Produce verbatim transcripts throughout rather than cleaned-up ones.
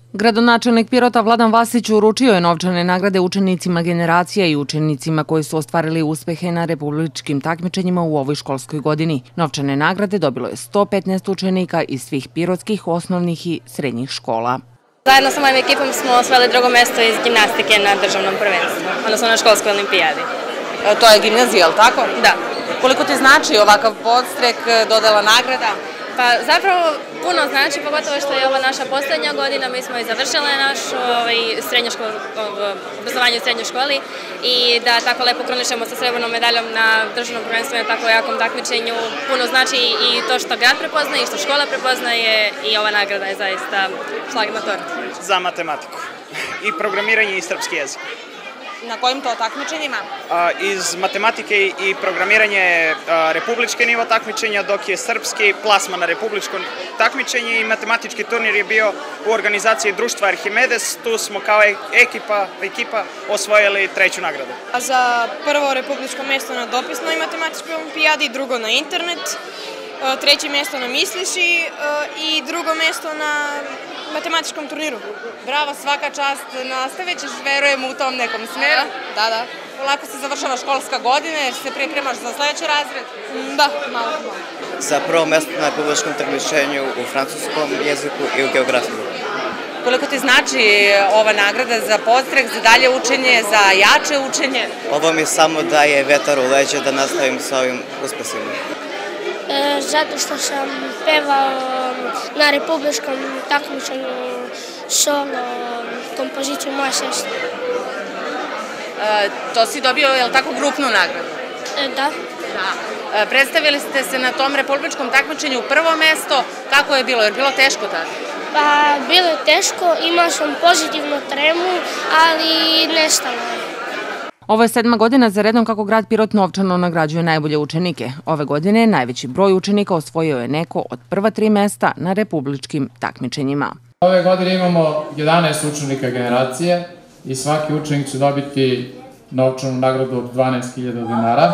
Gradonačelnik Pirota Vladan Vasić uručio je novčane nagrade učenicima generacija i učenicima koji su ostvarili uspehe na republičkim takmičenjima u ovoj školskoj godini. Novčane nagrade dobilo je sto petnaest učenika iz svih pirotskih osnovnih i srednjih škola. Zajedno sa mojim ekipom smo osvojili drugo mesto iz gimnastike na državnom prvenstvu, odnosno na školskoj olimpijadi. To je gimnazija, je li tako? Da. Koliko ti znači ovakav podstrek, dodela nagrada? Pa zapravo puno znači, pogotovo što je ovo naša posljednja godina, mi smo i završile naše obrazovanje u srednjoj školi i da tako lepo krunišemo sa srebrnom medaljom na državnom prvenstvu na tako jakom takmičenju. Puno znači i to što grad prepoznaje i što škola prepoznaje i ova nagrada je zaista šlag na tortu. Za matematiku i programiranje i srpski jezik. Na kojim to takmičenjima? Iz matematike i programiranje republičke nivo takmičenja, dok je srpski plasma na republičko takmičenje i matematički turnir je bio u organizaciji društva Arhimedes. Tu smo kao ekipa, ekipa osvojili treću nagradu. Za prvo republičko mjesto na dopisnoj matematičkoj olimpijadi, drugo na internet, treće mjesto na misliši i drugo mjesto na matematičkom turniru. Bravo, svaka čast, nastavit ćeš, verujem, u tom nekom smeru. Da, da. Polako se završava školska godina, jer se pripremaš za sljedeći razred? Da, malo, malo. Za prvo mjesto na republičkom takmičenju u francuskom jeziku i u geografiji. Koliko ti znači ova nagrada za podstrek, za dalje učenje, za jače učenje? Ovo mi samo daje vetar u leđe da nastavim sa ovim uspesima. Zato što sam pevao na republičkom takmičenju solo kompoziciju Moja sestra. To si dobio, je li tako, grupnu nagradu? Da. Da. Predstavili ste se na tom republičkom takmičenju prvo mesto. Kako je bilo? Je li bilo teško tada? Pa, bilo je teško, imao sam pozitivnu tremu, ali nestalo je. Ovo je sedma godina za redom kako grad Pirot novčano nagrađuje najbolje učenike. Ove godine najveći broj učenika osvojio je neko od prva tri mesta na republičkim takmičenjima. Ove godine imamo jedanaest učenika generacije i svaki učenik će dobiti novčanu nagradu od dvanaest hiljada dinara.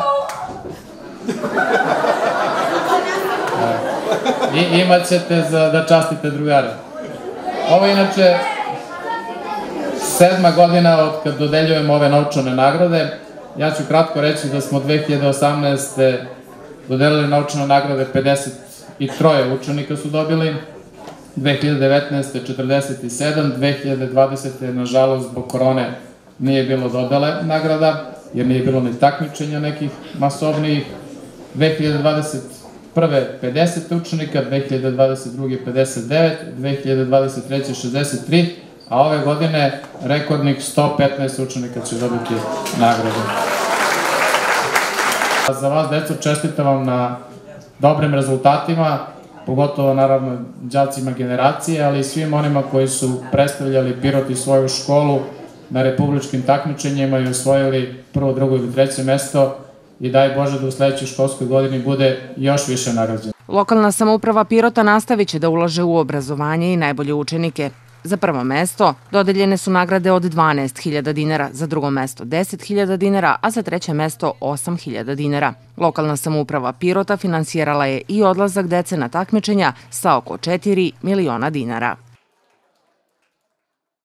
I imat ćete da častite drugare. Ovo je inače sedma godina od kad dodeljujemo ove novčane nagrade. Ja ću kratko reći da smo dve hiljade osamnaeste. dodelili novčane nagrade, pedeset tri učenika su dobili, dve hiljade devetnaeste. četrdeset sedam, dve hiljade dvadesete. nažalost zbog korone nije bilo dodele nagrada, jer nije bilo ni takmičenja nekih masovnijih, dve hiljade dvadeset prve. pedeset učenika, dve hiljade dvadeset druge. pedeset devet, dve hiljade dvadeset treće. šezdeset tri, a ove godine rekordnik sto petnaest učenika će dobiti nagradu. Za vas, deco, čestitam vam na dobrim rezultatima, pogotovo naravno đacima generacije, ali i svim onima koji su predstavljali Pirot i svoju školu na republičkim takmičenjima i osvojili prvo, drugo ili treće mesto i daj Bože da u sledećoj školskoj godini bude još više nagrađen. Lokalna samouprava Pirota nastavit će da ulaže u obrazovanje i najbolje učenike. Za prvo mesto dodeljene su nagrade od dvanaest hiljada dinara, za drugo mesto deset hiljada dinara, a za treće mesto osam hiljada dinara. Lokalna samouprava Pirota finansirala je i odlazak dece na takmičenja sa oko četiri miliona dinara.